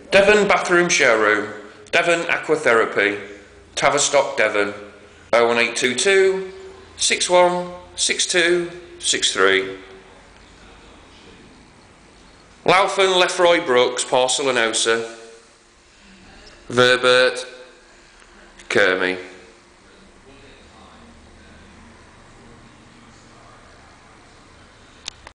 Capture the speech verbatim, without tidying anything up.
Devon Bathroom Showroom, Devon Aqua Therapy, Tavistock, Devon, oh one eight two two, six one six two six three. Laufen, Lefroy Brooks, Porcelain Osa, Verbert, Kermy.